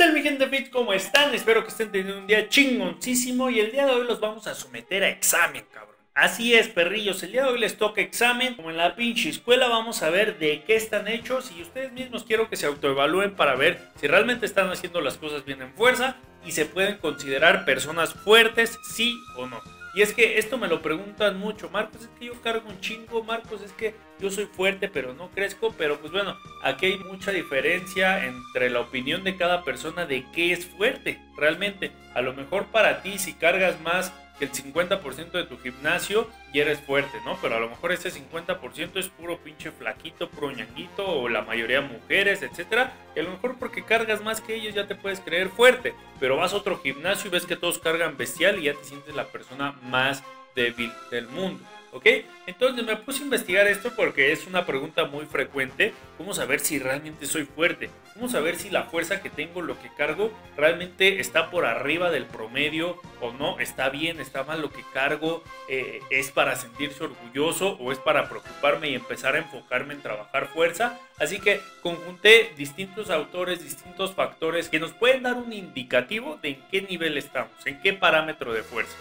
tal mi gente fit? ¿Cómo están? Espero que estén teniendo un día chingoncísimo y el día de hoy los vamos a someter a examen, cabrón. Así es, perrillos, el día de hoy les toca examen. Como en la pinche escuela vamos a ver de qué están hechos y ustedes mismos quiero que se autoevalúen para ver si realmente están haciendo las cosas bien en fuerza y se pueden considerar personas fuertes, sí o no. Y es que esto me lo preguntan mucho, Marcos, es que yo cargo un chingo, Marcos, es que yo soy fuerte pero no crezco, pero pues bueno, aquí hay mucha diferencia entre la opinión de cada persona de qué es fuerte realmente. A lo mejor para ti si cargas más que el 50% de tu gimnasio y eres fuerte, ¿no? Pero a lo mejor ese 50% es puro pinche flaquito, puro ñanguito o la mayoría mujeres, etcétera. Y a lo mejor porque cargas más que ellos ya te puedes creer fuerte, pero vas a otro gimnasio y ves que todos cargan bestial y ya te sientes la persona más débil del mundo. ¿Ok? Entonces me puse a investigar esto porque es una pregunta muy frecuente. ¿Cómo saber si realmente soy fuerte? ¿Cómo saber si la fuerza que tengo, lo que cargo, realmente está por arriba del promedio o no? ¿Está bien? ¿Está mal lo que cargo? ¿Es para sentirse orgulloso o es para preocuparme y empezar a enfocarme en trabajar fuerza? Así que conjunté distintos autores, distintos factores que nos pueden dar un indicativo de en qué nivel estamos, en qué parámetro de fuerza.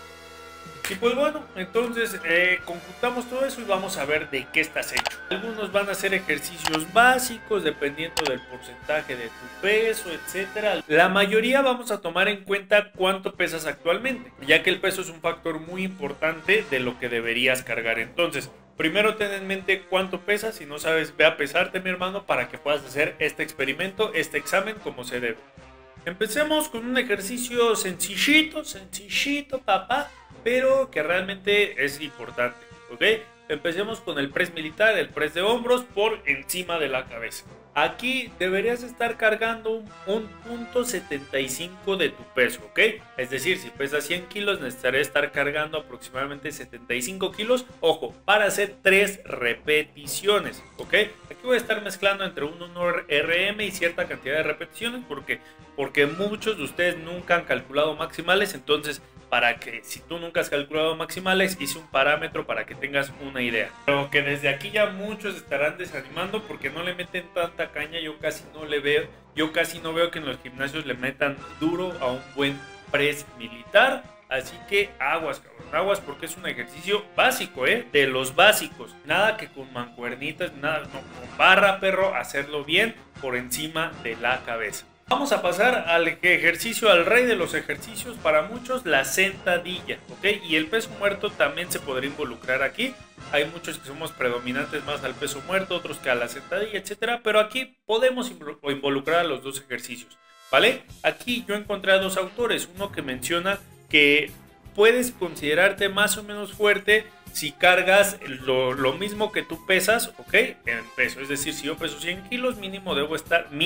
Y pues bueno, entonces conjuntamos todo eso y vamos a ver de qué estás hecho. Algunos van a hacer ejercicios básicos dependiendo del porcentaje de tu peso, etcétera. La mayoría vamos a tomar en cuenta cuánto pesas actualmente, ya que el peso es un factor muy importante de lo que deberías cargar. Entonces, primero ten en mente cuánto pesas. Si no sabes, ve a pesarte, mi hermano, para que puedas hacer este experimento, este examen como se debe. Empecemos con un ejercicio sencillito, papá, pero que realmente es importante, ¿ok? Empecemos con el press militar, el press de hombros por encima de la cabeza. Aquí deberías estar cargando un punto 75 de tu peso, ¿ok? Es decir, si pesas 100 kilos, necesitaré estar cargando aproximadamente 75 kilos, ojo, para hacer 3 repeticiones, ¿ok? Aquí voy a estar mezclando entre un 1RM y cierta cantidad de repeticiones porque muchos de ustedes nunca han calculado maximales, entonces para que si tú nunca has calculado maximales, hice un parámetro para que tengas una idea. Pero que desde aquí ya muchos estarán desanimando porque no le meten tanta caña, yo casi no veo que en los gimnasios le metan duro a un buen press militar. Así que aguas, cabrón, aguas porque es un ejercicio básico, de los básicos. Nada que con mancuernitas, nada, no, con barra, perro, hacerlo bien por encima de la cabeza. Vamos a pasar al ejercicio, al rey de los ejercicios para muchos, la sentadilla, ¿ok? Y el peso muerto también se podría involucrar aquí. Hay muchos que somos predominantes más al peso muerto, otros que a la sentadilla, etcétera. Pero aquí podemos involucrar a los dos ejercicios, ¿vale? Aquí yo encontré a dos autores, uno que menciona que puedes considerarte más o menos fuerte si cargas lo mismo que tú pesas, ¿ok? En peso, es decir, si yo peso 100 kilos, debo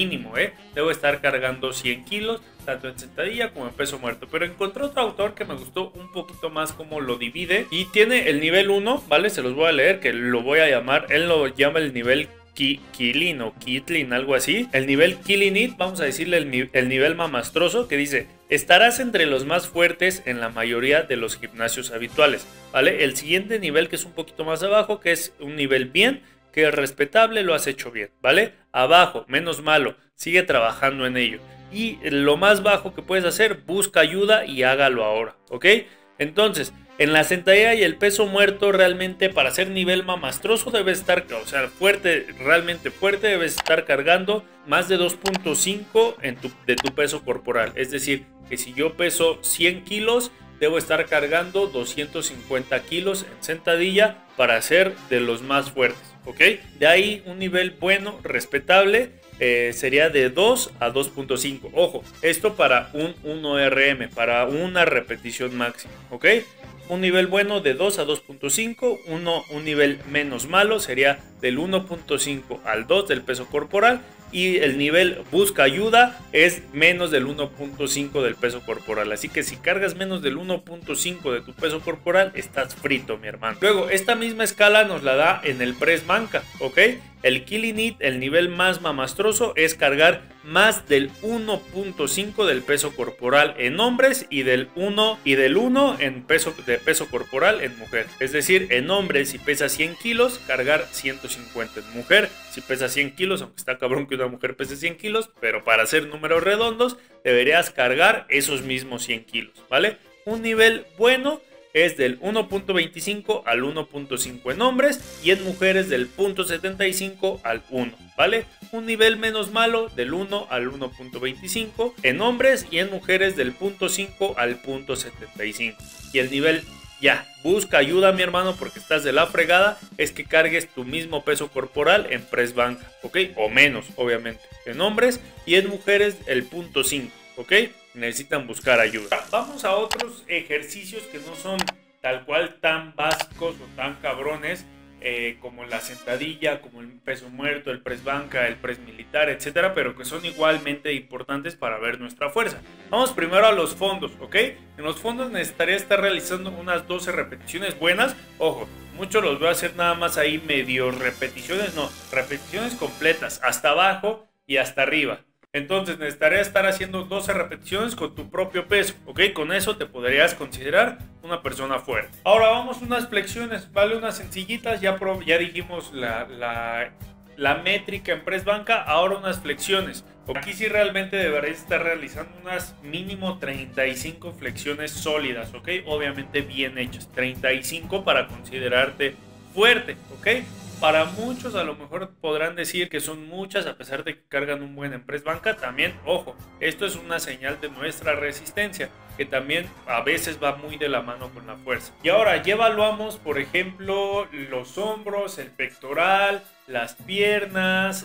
estar cargando 100 kilos, tanto en sentadilla como en peso muerto. Pero encontré otro autor que me gustó un poquito más cómo lo divide y tiene el nivel 1, ¿vale? Se los voy a leer, que lo voy a llamar, él lo llama el nivel Kilin o Kitlin, algo así. El nivel Killing It, vamos a decirle el nivel mamastroso, que dice: estarás entre los más fuertes en la mayoría de los gimnasios habituales, ¿vale? El siguiente nivel, que es un poquito más abajo, que es un nivel bien, que es respetable, lo has hecho bien, ¿vale? Abajo, menos malo, sigue trabajando en ello. Y lo más bajo que puedes hacer, busca ayuda y hágalo ahora, ¿ok? Entonces, en la sentadilla y el peso muerto, realmente para ser nivel mamastroso debes estar, o sea, fuerte, realmente fuerte, debes estar cargando más de 2.5 de tu peso corporal. Es decir, que si yo peso 100 kilos, debo estar cargando 250 kilos en sentadilla para ser de los más fuertes, ¿ok? De ahí un nivel bueno, respetable, sería de 2 a 2.5. Ojo, esto para un 1RM, para una repetición máxima, ¿ok? Un nivel bueno de 2 a 2.5, un nivel menos malo sería del 1.5 al 2 del peso corporal y el nivel busca ayuda es menos del 1.5 del peso corporal. Así que si cargas menos del 1.5 de tu peso corporal, estás frito, mi hermano. Luego, esta misma escala nos la da en el press banca, ¿ok? El Killing It, el nivel más mamastroso, es cargar más del 1.5 del peso corporal en hombres y del 1 en peso corporal en mujer. Es decir, en hombres si pesa 100 kilos, cargar 150. En mujer si pesa 100 kilos, aunque está cabrón que una mujer pese 100 kilos, pero para hacer números redondos deberías cargar esos mismos 100 kilos, ¿vale? Un nivel bueno es del 1.25 al 1.5 en hombres y en mujeres del 0.75 al 1, ¿vale? Un nivel menos malo del 1 al 1.25 en hombres y en mujeres del 0.5 al 0.75. Y el nivel ya, busca ayuda mi hermano porque estás de la fregada, es que cargues tu mismo peso corporal en press banca, ¿ok? O menos, obviamente, en hombres y en mujeres el 0.5, ¿ok? Necesitan buscar ayuda. Vamos a otros ejercicios que no son tal cual tan básicos o tan cabrones como la sentadilla, como el peso muerto, el press banca, el press militar, etcétera, pero que son igualmente importantes para ver nuestra fuerza. Vamos primero a los fondos, ¿ok? En los fondos necesitaría estar realizando unas 12 repeticiones buenas. Ojo, muchos los voy a hacer nada más ahí medio repeticiones, no, repeticiones completas, hasta abajo y hasta arriba. Entonces necesitaría estar haciendo 12 repeticiones con tu propio peso, ¿ok? Con eso te podrías considerar una persona fuerte. Ahora vamos a unas flexiones, ¿vale? Unas sencillitas, ya dijimos la métrica en press banca, ahora unas flexiones. Aquí sí realmente deberías estar realizando unas mínimo 35 flexiones sólidas, ¿ok? Obviamente bien hechas, 35 para considerarte fuerte, ¿ok? Para muchos a lo mejor podrán decir que son muchas a pesar de que cargan un buen en press banca. También, ojo, esto es una señal de nuestra resistencia, que también a veces va muy de la mano con la fuerza. Y ahora ya evaluamos, por ejemplo, los hombros, el pectoral, las piernas,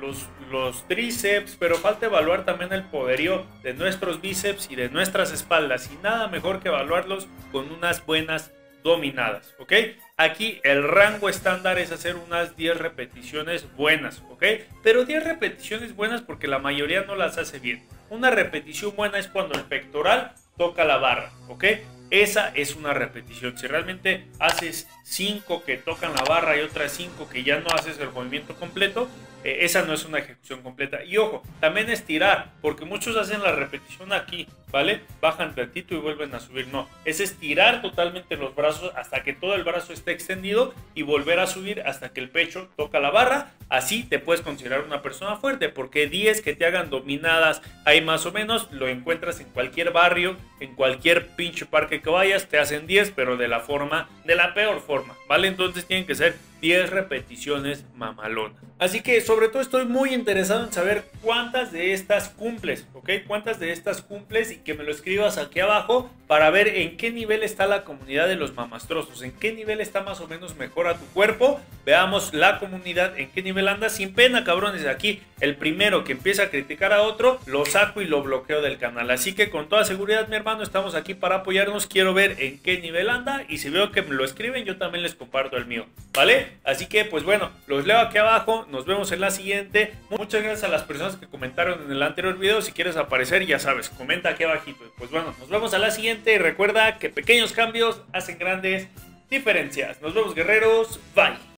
los tríceps, pero falta evaluar también el poderío de nuestros bíceps y de nuestras espaldas. Y nada mejor que evaluarlos con unas buenas dominadas, ¿ok? Aquí el rango estándar es hacer unas 10 repeticiones buenas, ¿ok? Pero 10 repeticiones buenas porque la mayoría no las hace bien. Una repetición buena es cuando el pectoral toca la barra, ¿ok? Esa es una repetición. Si realmente haces 5 que tocan la barra y otras 5 que ya no haces el movimiento completo, esa no es una ejecución completa. Y ojo, también estirar, porque muchos hacen la repetición aquí, ¿vale? Bajan tantito y vuelven a subir. No, es estirar totalmente los brazos hasta que todo el brazo esté extendido y volver a subir hasta que el pecho toca la barra. Así te puedes considerar una persona fuerte, porque 10 que te hagan dominadas ahí más o menos, lo encuentras en cualquier barrio, en cualquier pinche parque que vayas, te hacen 10, pero de la peor forma, ¿vale? Entonces tienen que ser 10 repeticiones mamalonas. Así que sobre todo estoy muy interesado en saber cuántas de estas cumples, ¿ok? Cuántas de estas cumples y que me lo escribas aquí abajo para ver en qué nivel está la comunidad de los mamastrosos, en qué nivel está más o menos mejor a tu cuerpo. Veamos la comunidad en qué nivel anda, sin pena, cabrones. Aquí el primero que empieza a criticar a otro, lo saco y lo bloqueo del canal. Así que con toda seguridad, mi hermano, estamos aquí para apoyarnos. Quiero ver en qué nivel anda y si veo que me lo escriben, yo también les comparto el mío, ¿vale? Así que pues bueno, los leo aquí abajo, nos vemos en la siguiente. Muchas gracias a las personas que comentaron en el anterior video. Si quieres aparecer, ya sabes, comenta aquí abajito. Pues bueno, nos vemos a la siguiente y recuerda que pequeños cambios hacen grandes diferencias. Nos vemos, guerreros, bye.